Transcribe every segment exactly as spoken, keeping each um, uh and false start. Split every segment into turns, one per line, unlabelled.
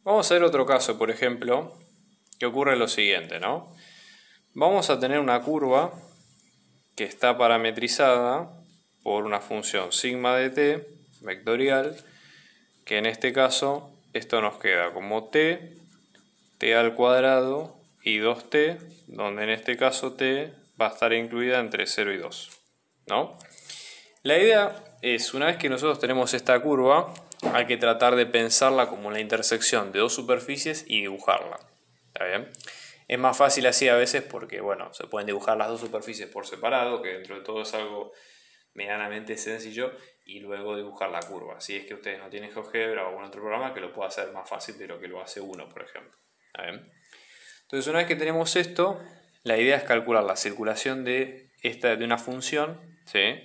Vamos a ver otro caso, por ejemplo, que ocurre lo siguiente, ¿no? Vamos a tener una curva que está parametrizada por una función sigma de t vectorial, que en este caso esto nos queda como t, t al cuadrado y dos t, donde en este caso t va a estar incluida entre cero y dos, ¿no? La idea es, una vez que nosotros tenemos esta curva, hay que tratar de pensarla como la intersección de dos superficies y dibujarla. ¿Está bien? Es más fácil así a veces porque, bueno, se pueden dibujar las dos superficies por separado, que dentro de todo es algo medianamente sencillo, y luego dibujar la curva. Si es que ustedes no tienen GeoGebra o algún otro programa que lo pueda hacer más fácil de lo que lo hace uno, por ejemplo. ¿Está bien? Entonces, una vez que tenemos esto, la idea es calcular la circulación de, esta, de una función, ¿sí?,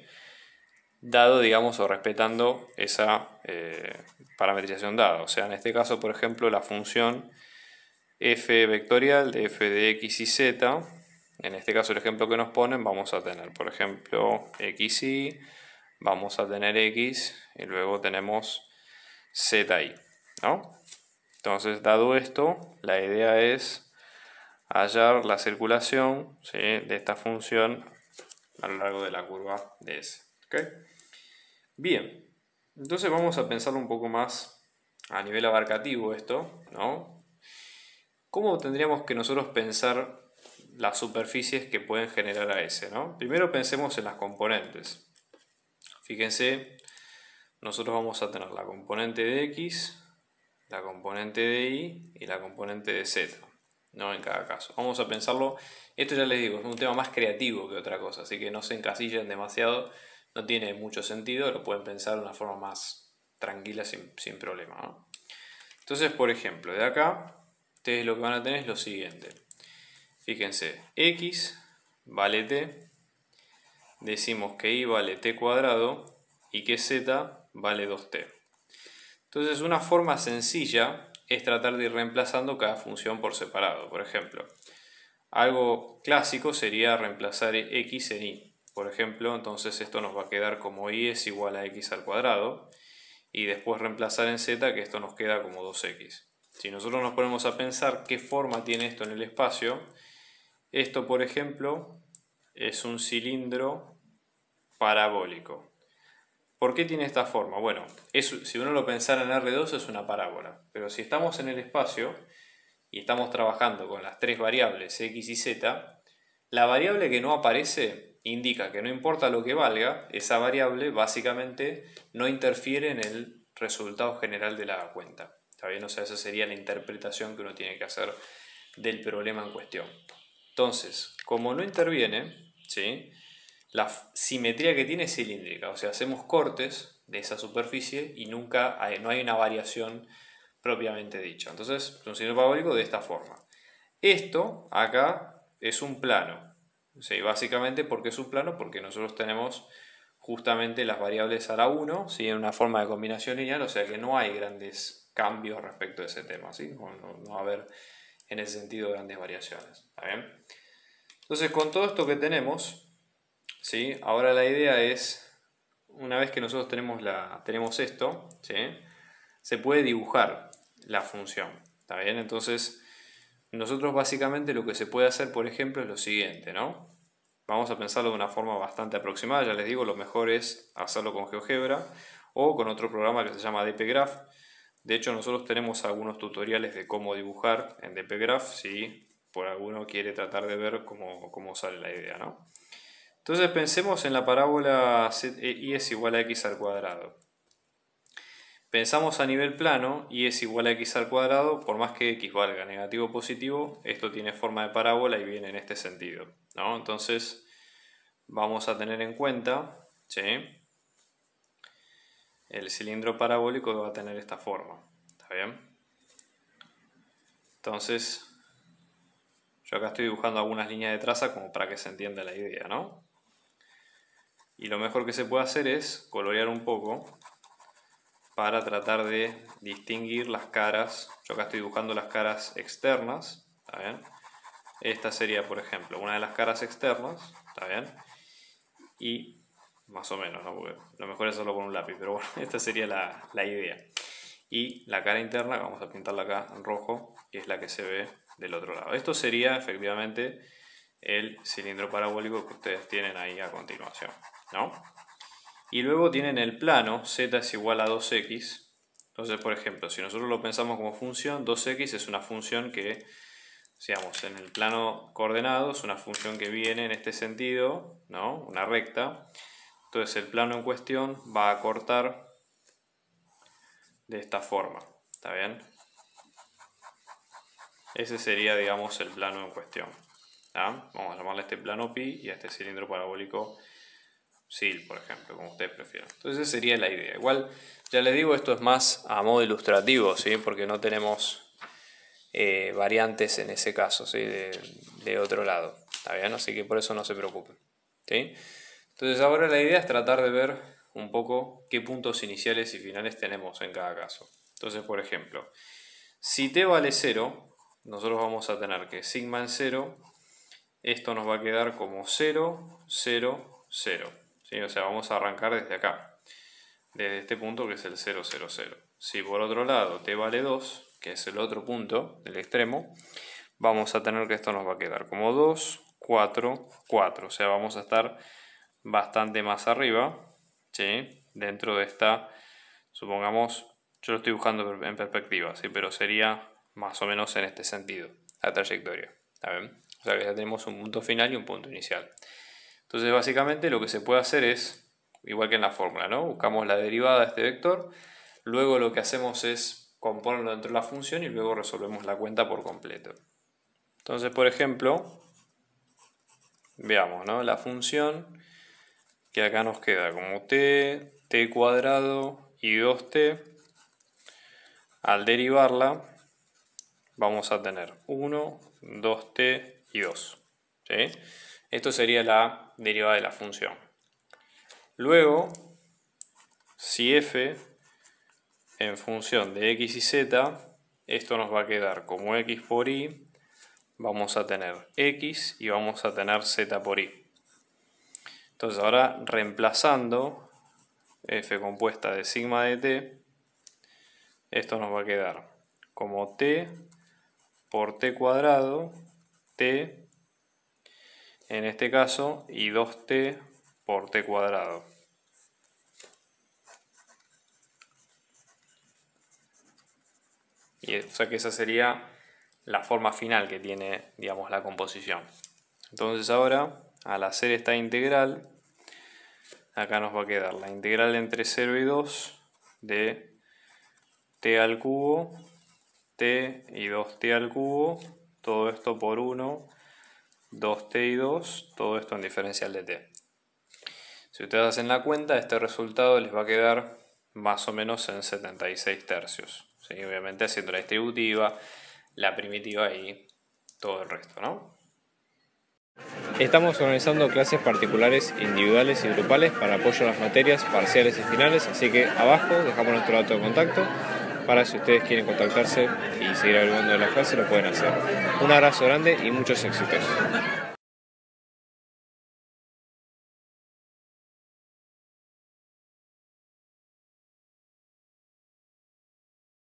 dado, digamos, o respetando esa eh, parametrización dada. O sea, en este caso, por ejemplo, la función f vectorial de f de x y z, en este caso el ejemplo que nos ponen, vamos a tener, por ejemplo, xy, vamos a tener x y luego tenemos zi, ¿no? Entonces, dado esto, la idea es hallar la circulación, ¿sí?, de esta función a lo largo de la curva de S. ¿Okay? Bien, entonces vamos a pensarlo un poco más a nivel abarcativo esto, ¿no? ¿Cómo tendríamos que nosotros pensar las superficies que pueden generar a S, ¿no? Primero pensemos en las componentes. Fíjense, nosotros vamos a tener la componente de X, la componente de Y y la componente de Z, ¿no? En cada caso. Vamos a pensarlo, esto ya les digo, es un tema más creativo que otra cosa, así que no se encasillen demasiado. No tiene mucho sentido, lo pueden pensar de una forma más tranquila sin, sin problema, ¿no? Entonces, por ejemplo, de acá, ustedes lo que van a tener es lo siguiente. Fíjense, x vale t, decimos que y vale t cuadrado y que z vale dos t. Entonces, una forma sencilla es tratar de ir reemplazando cada función por separado. Por ejemplo, algo clásico sería reemplazar x en y. Por ejemplo, entonces esto nos va a quedar como y es igual a x al cuadrado, y después reemplazar en z, que esto nos queda como dos x. Si nosotros nos ponemos a pensar qué forma tiene esto en el espacio, esto, por ejemplo, es un cilindro parabólico. ¿Por qué tiene esta forma? Bueno, es, si uno lo pensara en erre dos es una parábola, pero si estamos en el espacio y estamos trabajando con las tres variables x y z, la variable que no aparece indica que no importa lo que valga, esa variable básicamente no interfiere en el resultado general de la cuenta. ¿Está bien? O sea, esa sería la interpretación que uno tiene que hacer del problema en cuestión. Entonces, como no interviene, ¿sí?, la simetría que tiene es cilíndrica, o sea, hacemos cortes de esa superficie y nunca hay, no hay una variación propiamente dicha. Entonces, es un cilindro parabólico de esta forma. Esto acá es un plano. Sí, básicamente, ¿por qué es un plano? Porque nosotros tenemos justamente las variables a la uno, ¿sí?, en una forma de combinación lineal, o sea que no hay grandes cambios respecto a ese tema, ¿sí? No, no, no va a haber en ese sentido grandes variaciones. ¿Está bien? Entonces, con todo esto que tenemos, ¿sí?, ahora la idea es, una vez que nosotros tenemos, la, tenemos esto, ¿sí?, se puede dibujar la función. ¿Está bien? Entonces, nosotros básicamente lo que se puede hacer, por ejemplo, es lo siguiente, ¿no? Vamos a pensarlo de una forma bastante aproximada. Ya les digo, lo mejor es hacerlo con GeoGebra o con otro programa que se llama dpgraph. De hecho, nosotros tenemos algunos tutoriales de cómo dibujar en dpgraph, si por alguno quiere tratar de ver cómo, cómo sale la idea, ¿no? Entonces pensemos en la parábola y es igual a x al cuadrado. Pensamos a nivel plano, y es igual a x al cuadrado, por más que x valga negativo o positivo, esto tiene forma de parábola y viene en este sentido, ¿no? Entonces vamos a tener en cuenta, ¿sí?, el cilindro parabólico va a tener esta forma. ¿Está bien? Entonces, yo acá estoy dibujando algunas líneas de traza como para que se entienda la idea, ¿no? Y lo mejor que se puede hacer es colorear un poco para tratar de distinguir las caras. Yo acá estoy dibujando las caras externas, ¿está bien? Esta sería, por ejemplo, una de las caras externas, ¿está bien? Y más o menos, ¿no? Porque lo mejor es hacerlo con un lápiz, pero bueno, esta sería la, la idea. y la cara interna, vamos a pintarla acá en rojo, que es la que se ve del otro lado. Esto sería efectivamente el cilindro parabólico que ustedes tienen ahí a continuación, ¿no? Y luego tienen el plano, z es igual a dos x. Entonces, por ejemplo, si nosotros lo pensamos como función, dos x es una función que, digamos, en el plano coordenado es una función que viene en este sentido, ¿no? Una recta. Entonces el plano en cuestión va a cortar de esta forma, ¿está bien? Ese sería, digamos, el plano en cuestión, ¿tá? Vamos a llamarle a este plano pi y a este cilindro parabólico sil, por ejemplo, como ustedes prefieran. Entonces esa sería la idea. Igual, ya les digo, esto es más a modo ilustrativo, ¿sí? Porque no tenemos eh, variantes en ese caso, ¿sí? de, de otro lado, ¿está bien? Así que por eso no se preocupen, ¿sí? Entonces ahora la idea es tratar de ver un poco qué puntos iniciales y finales tenemos en cada caso. Entonces, por ejemplo, si t vale cero, nosotros vamos a tener que sigma en cero, esto nos va a quedar como cero, cero, cero. ¿Sí? O sea, vamos a arrancar desde acá, desde este punto que es el cero, cero, cero. Si por otro lado t vale dos, que es el otro punto del extremo, vamos a tener que esto nos va a quedar como dos, cuatro, cuatro. O sea, vamos a estar bastante más arriba, ¿sí? Dentro de esta, supongamos, yo lo estoy buscando en perspectiva, ¿sí? Pero sería más o menos en este sentido, la trayectoria, ¿está bien? O sea que ya tenemos un punto final y un punto inicial. Entonces básicamente lo que se puede hacer es, igual que en la fórmula, ¿no? Buscamos la derivada de este vector, luego lo que hacemos es componerlo dentro de la función y luego resolvemos la cuenta por completo. Entonces, por ejemplo, veamos, ¿no? La función que acá nos queda como t, t cuadrado y dos t, al derivarla vamos a tener uno, dos t y dos, ¿sí? Esto sería la derivada de la función. Luego, si f en función de x y z, esto nos va a quedar como x por y, vamos a tener x y vamos a tener z por y. Entonces ahora reemplazando f compuesta de sigma de t, esto nos va a quedar como t por t cuadrado, t en este caso, y dos t por t cuadrado. Y, o sea que esa sería la forma final que tiene, digamos, la composición. Entonces ahora, al hacer esta integral, acá nos va a quedar la integral entre cero y dos de t al cubo, t y dos t al cubo, todo esto por uno, dos t y dos, todo esto en diferencial de t. Si ustedes hacen la cuenta, este resultado les va a quedar más o menos en setenta y seis tercios. ¿Sí? Obviamente haciendo la distributiva, la primitiva y todo el resto, ¿no?
Estamos organizando clases particulares, individuales y grupales para apoyo a las materias parciales y finales, así que abajo dejamos nuestro dato de contacto para si ustedes quieren contactarse y seguir averiguando de las clases lo pueden hacer. Un abrazo grande y muchos éxitos.